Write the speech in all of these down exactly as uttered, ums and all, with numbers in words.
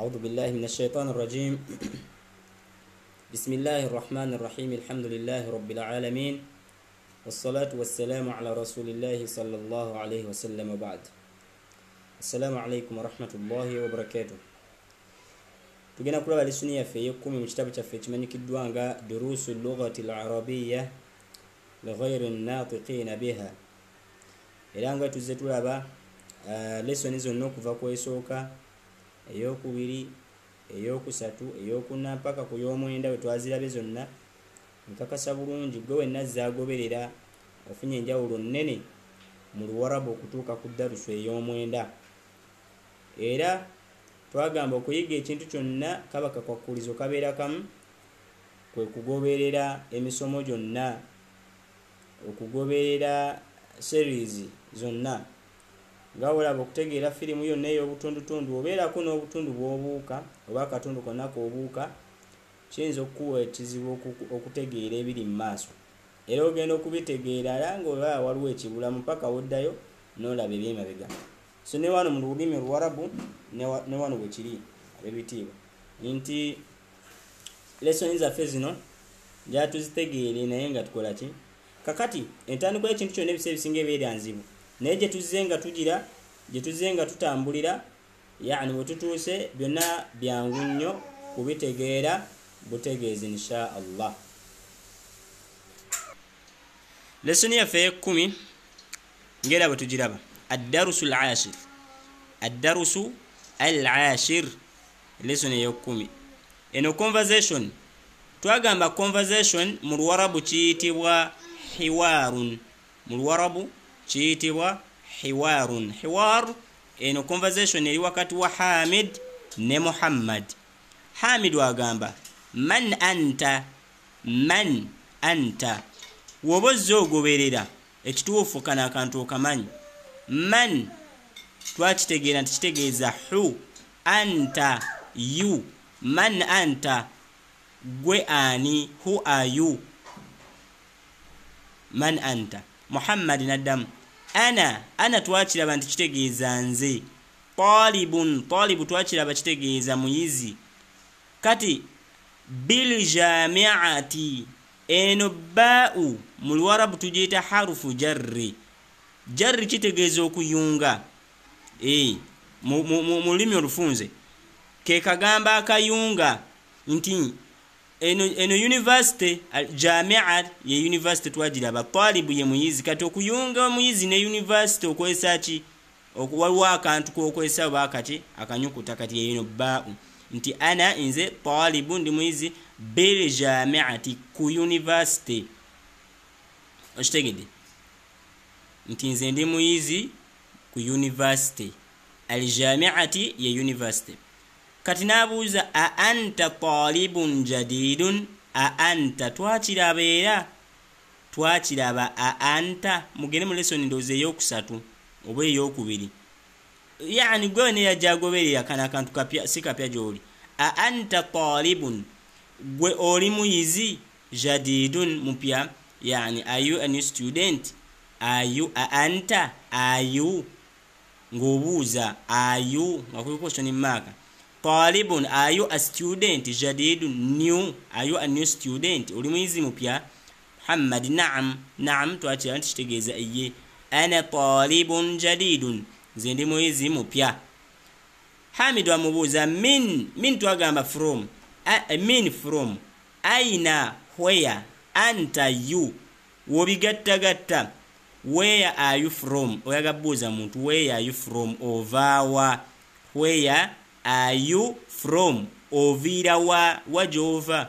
أعوذ بالله من الشيطان الرجيم. بسم الله الرحمن الرحيم. الحمد لله رب العالمين، والصلاة والسلام على رسول الله صلى الله عليه وسلم. بعد، السلام عليكم ورحمة الله وبركاته. تجينا كل هذه السنة في يوم من كتاب تفسير من كدوانغا دروس اللغة العربية لغير الناطقين بها. إلى أن تزتوا با lesson izo nokuva kwesooka eyokubiri eyokusatu eyokuna mpaka ku y'omwenda we twazirabe zonna nkakasa bulungi gwe wenna zaagoberera ofunye enjawulo nnene mu Luwarabu okutuuka ku darusu ey'omwenda. Era twagamba okuyiga ekintu kyonna kaba kakwakulizo kabeera kamu, kwe kugoberera emisomo gyonna, okugoberera series zonna. Nga olaba okutegeera firimu yonna ey'obutundutundu obeerako n'obutundu bw'obuuka oba akatundu konna k'obuuka, kiyinza okukuwa ekizibu okutegeera ebiri mu maaso. Era ogenda okubitegeera era ng'olaba waliwo ekibulamu paka woddayo n'olaba eby'emabega. So ne wano mu lulimi Luwarabu ne wano bwe kiri ab'ebitiibwa nti lesson zaffe zino njala tuzitegeere naye nga tukola ki? Kakati entandikwa y'ekintu kyonna ebiseera ebisinga ebeera nzibu, naye gye tuzze nga tugira, gye tuzze nga tutambulira, yaani bwe tutuuse byonna byangu nnyo kubitegeera butegeezi insha Allah. Lesson yaffe ey'ekkumi ngera bwe tugiraba, ad-darusu al-ashir. Ad-darusu al-ashir, lesson ey'ekkumi. Eno conversation, twagamba conversation mu Luwarabu kiyitibwa hiwarun. Mu Luwarabu kiyitibwa hiwarun. Hiwar eno conversation eri wakati wa Hamid ne Muhammad. Hamid wagamba man anta, man anta. Woba ozze ogoberera ekituufu kana akantu okamanyi. Man twakitegeera nti kitegeeza hu, anta you. Man anta, gwe ani, who are you? Man anta. Muhammad naddamu ana, ana twakiraba nti kitegeeza nze. Talibun, talibu twakiraba kitegeeza muyizi. Kati bil jami'ati, eno ba'u mu Luwarabu tugiyita harufu jarri. Jarri kitegeeza okuyunga. Eh, mu mu lulimi olufunze ke kagamba akayunga nti eno eno university jamia ye university twagiraba, talibu ye muyizi. Kati okuyunga muyizi ne university okwesa ki? Okuwaliwo akantu kokwesa bakati akanyukuta kati ye eno ba'u nti ana nze talibu ndi muyizi bil jami'ati, ku university. Okitegedde nti nze ndi muyizi ku university. Al jami'ati ye university. Kati nabuuza a anta talibun jadidun, a anta twakiraba era twakiraba a anta mugende mu lesson ndoze eyokusatu oba eyokubiri, yaani gwe ne yajagoberera kana akantu kapya si kapya gy'oli. A anta talibun, gwe oli muyizi, jadidun mupya, yaani are you a new student? Are you a anta, are you ng'obuuza are you nga kuli question mark. Talibun, are you a student? Jadidun, new, are you a new student? Oli muyizi mupya. Muhammad na'am, na'am twakira nti kitegeeza iye. Ana talibun jadidun, nze ndi muyizi mupya. Hamid amubuuza min, min twagamba from, a, min from, aina where, anta you, wobigattagatta where are you from? Oyaga buuza muntu where are you from, ovawa. Where are you from? Ovira wa wajova,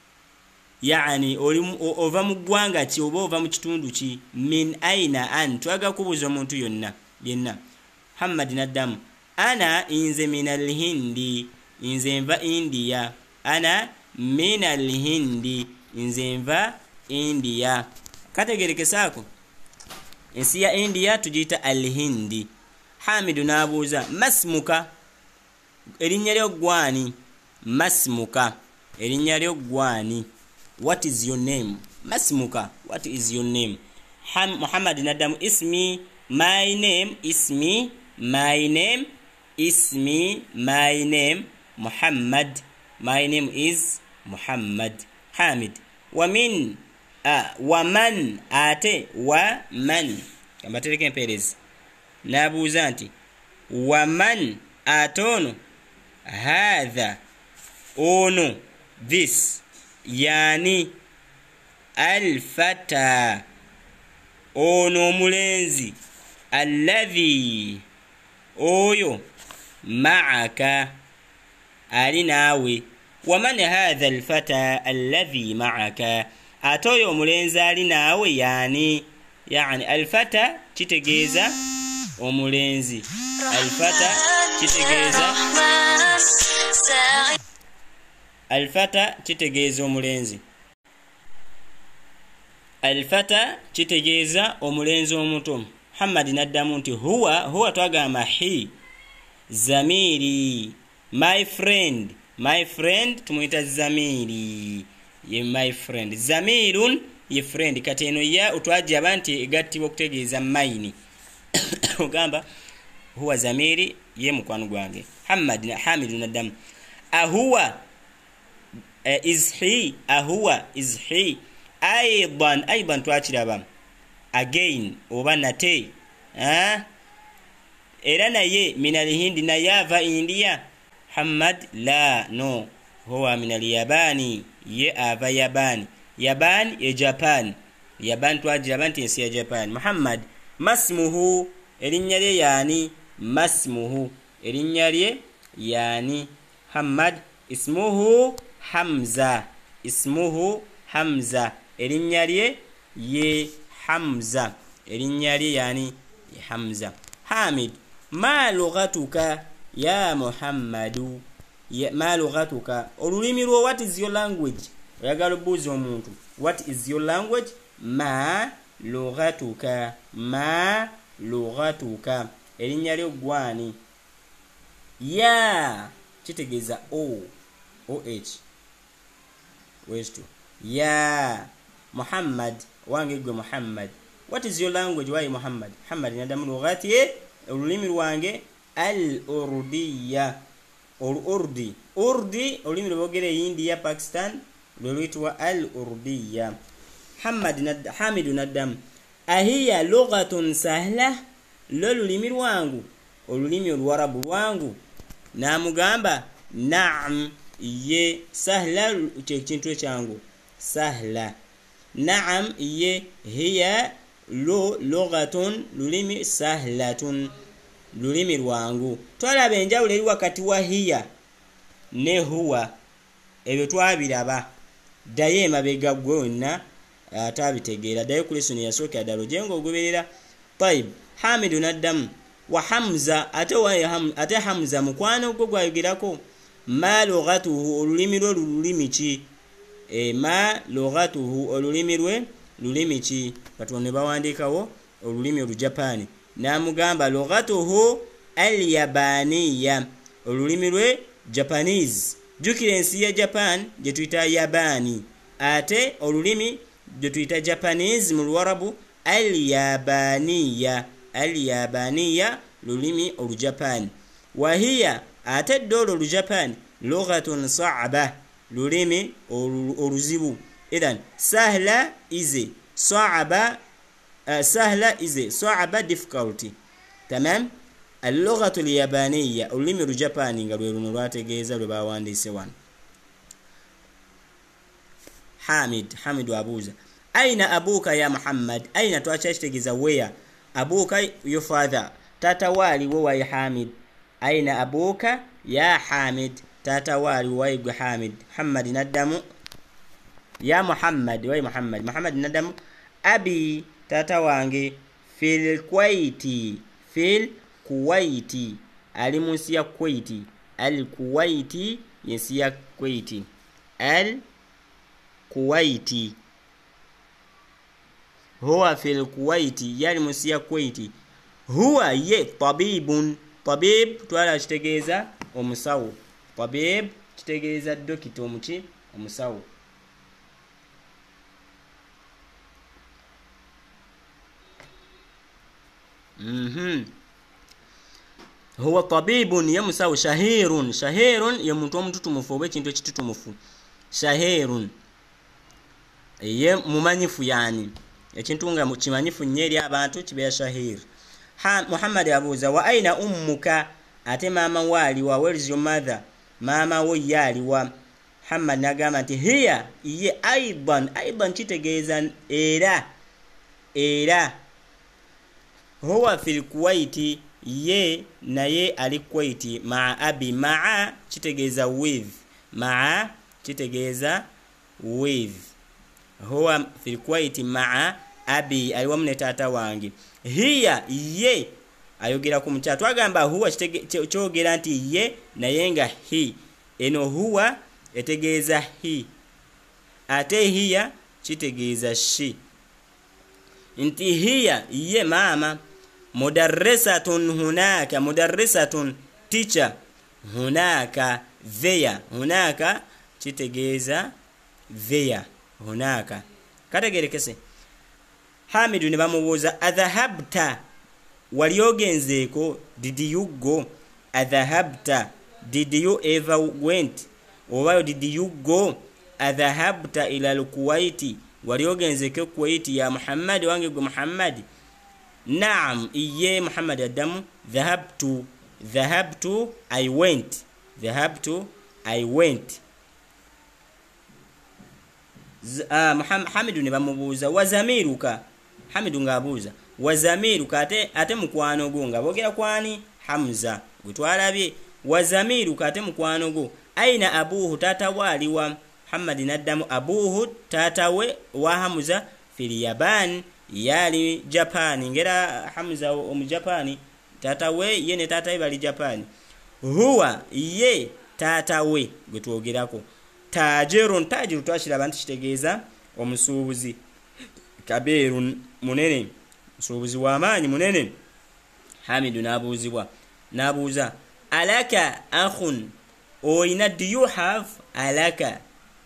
yaani oli ova mu ggwanga ki oba ova mu kitundu ki? Min aina an, twaga kubuuza omuntu yonna yenna. Muhammad naddamu ana inze min al-hindi, nze nva India. Ana min al-hindi, nze nva India. Kategerekesaako ensi ya India tugiyita al-hindi. Hamidu n'abuuza masmuka, erinnya lyo gwani? Masmuka, erinnya lyo gwani? What is your name? Masmuka, what is your name? Muhammad naddamu ismi, my name, ismi, my name, ismi, my name, Muhammad. My name is Muhammad. Hamid. Wamin uh, waman ate waman kamatereke mperezi nabuuza nti waman atono hadha ono this yani alfata ono omulenzi alladhi oyo ma'aka ali naawe. Waman hadha alfata alladhi ma'aka atoyo omulenzi ali naawe yani yani alfata kitegeeza omulenzi. Alfata kitegeeza alfata kitegeeza omulenzi. Alfata kitegeeza omulenzi omuto. Muhammad naddamu nti huwa huwa twagamba hi zamiri my friend my friend tumuyita zamiri ye my friend. Zamirun ye friend. Kati eno ya otwajaba nti egattibwa okutegeeza maini ogamba huwa zamiri ye mukwano gwange. Muhammad na Hamid naddamu ahuwa uh, is he ahuwa is he aidan aidan twakiraba again oba nate eh era naye minal hindi na yava india. Muhammad la no huwa minal yabani ye ava yabani. Yaban ye Japan. Yaban twagiraba nti ensi ya Japan. Muhammad masmuhu erinnya lye yani masmuhu erinnya lye yani. Muhammad ismuhu Hamza ismuhu Hamza erinnya lye ye Hamza erinnya lye yani ye Hamza. Hamid ma lughatuka ya Muhammadu ya ma lughatuka olulimi lwo what is your language. Oyagala obuuza omuntu what is your language. Ma lughatuka ma lughatuka erinnya lyo gwani. Ya kitegeeza o oh where's to ya Muhammad wange gwe Muhammad. What is your language why Muhammad. Muhammad nadamu lughati olulimi lwange al urdiya ol urdi urdi olulimi lwogere India Pakistan lwitwa al urdiya. Muhammad nad Hamid nadamu ahiya lughatun sahla lulimi lwangu olulimi olwarabu lwangu. Namugamba naam ye sahla kintu ekyangu sahla. Naam ye hiya lu lughatun lulimi sahlatun lulimi lwangu. Twalaba enjawulo eri wakati wa hiya ne huwa ebyo twabiraba ddayo emabega gwe wonna atabitegeera ddayo ku lesoni yasooka ddala jengo ogoberera. Taib Hamid naddamu wa Hamza ate wa ham, ate Hamza mukwano gwo gwayogerako ma lughatuhu olulimi lwe lulimi ki e ma lughatuhu olulimi lwe lulimi ki. Batonne bawandiikawo olulimi olujapani. Namugamba lughatuhu al-yabaniya olulimi lwe Japanese. Jukira ensi ya Japan gye tuyita yabani ate olulimi gye tuyita Japanese mu Luwarabu al-yabaniya al-yabaniya lulimi olujapani. Wahiya ate dolo olujapani lughatun sa'ba lulimi oluzibu. Idan sahla ize sa'ba uh, sahla ize sa'ba difficulty. Tamam. اللغة اليابانية olulimi olujapani nga lwe luno lwategeeza lwe bawandiise wano. Hamid Hamid abuuza aina abuka ya Muhammad. Aina twakitegeeza where. Abuka your father tata wali wo wa Hamid. Aina abuka ya Hamid tata wali wa gwe Hamid. Muhammad naddamu ya Muhammad wa Muhammad. Muhammad naddamu abi tata wange fil Kuwaiti fil Kuwaiti ali munsi ya Kuwaiti. Al Kuwaiti yensi ya Kuwaiti. Al Kuwaiti huwa fil Kuwaiti yali munsi ya Kuwaiti. Huwa ye tabibun tabib twala kitegeeza omusawo. Tabib kitegeeza dokita omuki omusawo. Mhm huwa tabibun ye musawo shahirun shahirun ye muntu omututumufu oba ekintu ekitutumufu shahirun ye mumanyifu yani ekintu nga kimanyifu nnyo eri abantu kibeera shahir. ha Muhammad abuuza wa aina ummuka ate maama waaliwa where is your mother maama wo ye aliwa. Muhammad nagamba nti hiya ye aidan aidan kitegeeza era era huwa fil kuwaiti ye naye ali kuwaiti maa abi maa kitegeeza with maa kitegeeza with huwa fil kuwaiti maa abi aliwamu ne taata wange. hiya ye ayogera ku mukyala twagamba huwa kyogera nti ye naye nga hi eno huwa etegeeza hi ate hiya kitegeeza shi nti hiya ye maama mudarrisatun hunaka mudarrisatun teacher hunaka there hunaka kitegeeza there hunaka kategerekese. Hamidu ne bamubuuza adhahabta wali ogenzeeko did you go adhahabta did you ever went oba did you go adhahabta ila al-Kuwaiti wali ogenzeeko Kuwaiti ya Muhammad wange gwe Muhammad. Naam iye Muhammad adamu dhahabtu dhahabtu I went dhahabtu I went. ah Hamidu ne bamubuuza wazamiruka Hamidu ngaabuuza wazamiruka ate ate mukwano go nga boogera kwani Hamza gwe twalabye wazamiruka ate mukwano go aina abuhu tata waliwa. Muhammad naddamu abuhu tata we wa Hamza fil Yaban yali Japan ngera Hamza omu Japan tata we ye ne tata we bali Japan. Huwa ye tata we gwe twogerako tajirun tajiru twashira abantu kitegeeza omusuubuzi kabirun munene musuubuzi w'amaanyi munene. Hamidu nabuuzibwa nabuuza alaka akhun oyina do you have alaka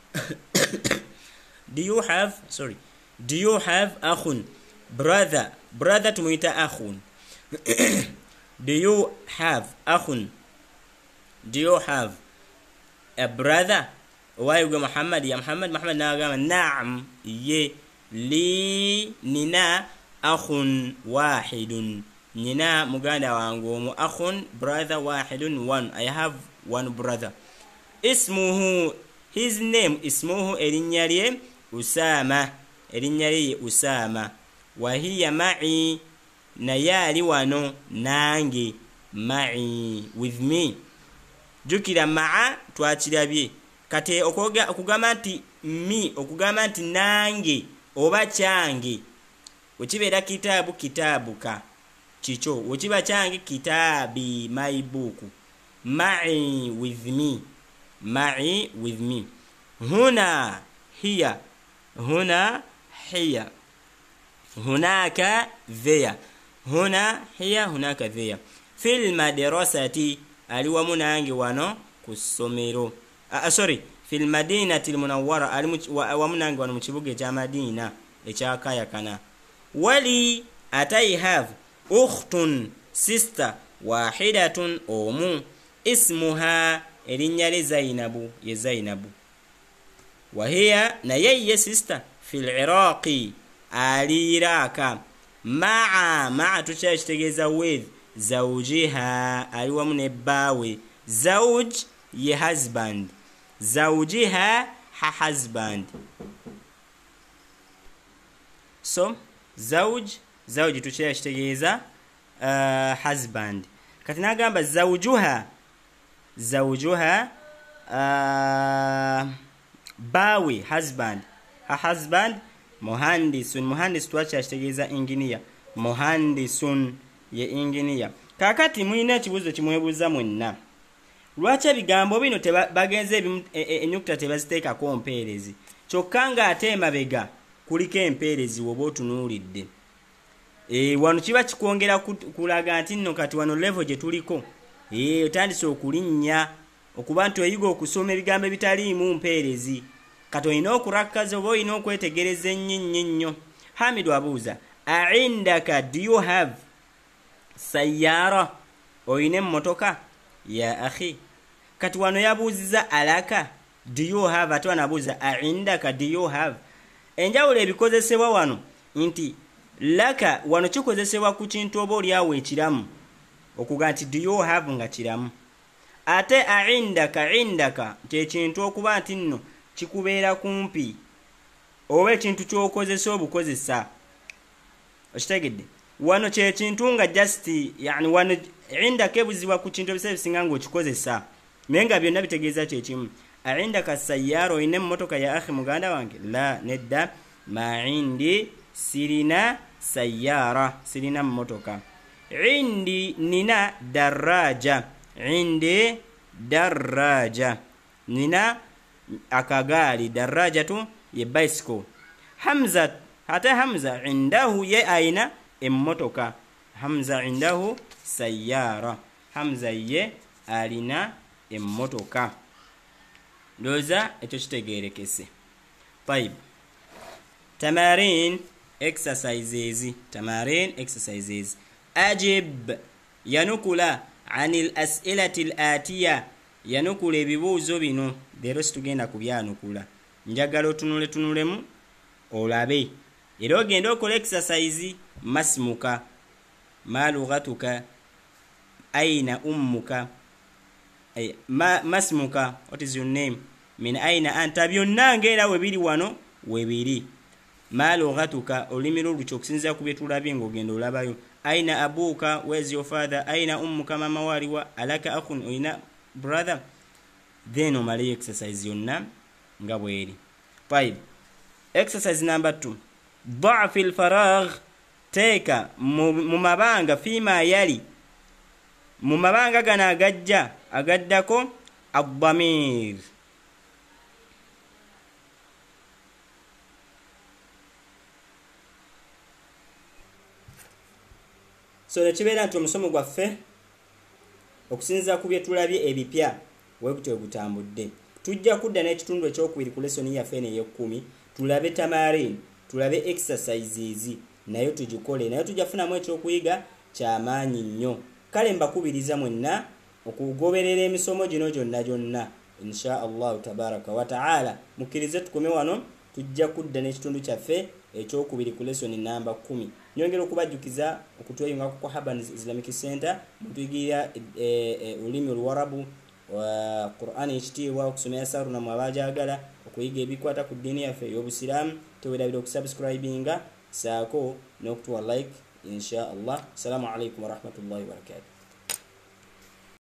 do you have sorry do you have akhun brother brother tumuita akhun do you have akhun do you have a brother wayuga Muhammad ya Muhammad Muhammad nagamba naam ye li nina akhun wahidun nina muganda wangu omu akhun brother wahidun one I have one brother. Ismuhu his name ismuhu erinnya lye Usama erinnya lye Usama wa hiya ma'i naye ali wano nange ma'i with me. Jukira ma'a twakirabye kate okoga okugamba nti mi okugamba nti nange oba kyange wekibeera kitaabu kitaabuka kicho wekiba kyange kitaabi my book ma'i with me ma'i with me. Huna hiya huna hiya hunaka there huna hiya hunaka there. Fil madrasati aliwa munange wano ku ssomero. Ah, sorry fil madinati al-munawwara wa munange wano mu kibuga ekya Madina ekya Kayakana. Wali atai have ukhtun sister wahidatun omu ismuha erinnya lye Zainabu ye Zainabu. Wa hiya naye ye sister fil Iraqi ali Iraka ma'a ma'a tukyakitegeeza with zawjiha ali wamu ne bbaawe. Zawj ye husband zawjiha ha husband. So zawj zawj tukyakitegeeza uh, husband. Kati nagamba zawjuha zawjuha uh, bawe husband ha husband muhandisun muhandis twakitegeeza engineer muhandisun ye engineer. Kakati mulina ekibuuzo kimwebuuza mwenna lwaki ebigambo bino bagenze ennyukuta tebaziteekako mpeerezi kyokka nga ate emabega kuliko empeerezi woba otunuulidde. E, wano kiba kikwongera kulaga nti nno kati wano level gye tuliko e, otandise okulinnya okuba nti oyiga okusoma ebigambo ebitaliimu mpeerezi kati olina okurakkaza oba olina okwetegereza ennyo nnyo. Hamidu abuuza aindaka do you have sayyara oyine mmotoka ya akhi kati wano yabuuziza alaka do you have ate wanabuuza aindaka do you have enjawulo ebikozesebwa wano nti laka wano kikozesebwa ku kintu oba oliawo ekiramu okuga nti do you have nga kiramu ate aindaka indaka kyekintu okuba nti nno kikubeera kumpi oba ekintu kyokozesa obukozesa okitegedde wano kyekintu nga just yani wano indaka ebuzibwa ku kintu ebiseera bisinga ng'okikozesa naye nga byonna bitegeeza kyekimu aindaka sayyara oyina emmotoka ya akhi muganda wange la nedda ma indi sirina sayyara sirina mmotoka indi nina daraja indi daraja nina akagaali darajatu ye bicycle hamza hata hamza indahu ye aina emmotoka hamza indahu sayyara hamza ye alina emmotoka ndoza ekyo kitegeerekese طيب tamarin exercises tamarin exercises ajib yanukula anil as'ilati al-atiya yanukula ebibuuzo bino leero situgenda kubyanukula njagala otunule tunulemu olabe era ogenda okola exercise masmuka ma lughatuka aina ummuka ay ma masmuka what is your name min aina anta byonna ngera webiri wano webiri ma lughatuka olimi lolucho okusinza ku byetulabye ng'ogenda olabayo aina abuka where's your father aina ummuka mama waliwa alaka akhun oyina brother then omale exercise yonna nga bweri طيب exercise number two ضع في الفراغ تeka mu mabanga fima yali mu mabanga gana agajja agaddako ad-damir so nekibeera nti omusomo gwaffe okusinziza ku bye tulabye ebipya webute ogutambudde tujja kudda n'ekitundu ekyokubiri ku lesoni yaffe eno ey'ekkumi tulabe tamarin tulabe exercises nayo tugikole nayo tujafunamu ekyokuyiga kyamaanyi nnyo kale mbakubiriza mwenna okugoberera emisomo gino gyonna gyonna insha allahu tabaraka wa taala mukkirize tukome wano tujja kudda n'ekitundu kyaffe ekyokubiri ku lesoni namba kumi nyongera okubajjukiza okutweyunga ku Haban Islamic Center mutuyigirira olulimi oluwarabu wa Qur'an ekitiibwa okusomera saruna mu abajaagala okuyiga ebikwata ku ddiini yaffe ey'obusiraamu teweerabira okusubscribinga saako n'okutuwa like insha allah. Assalamu alaikum wa rahmatullahi wa barakatuh.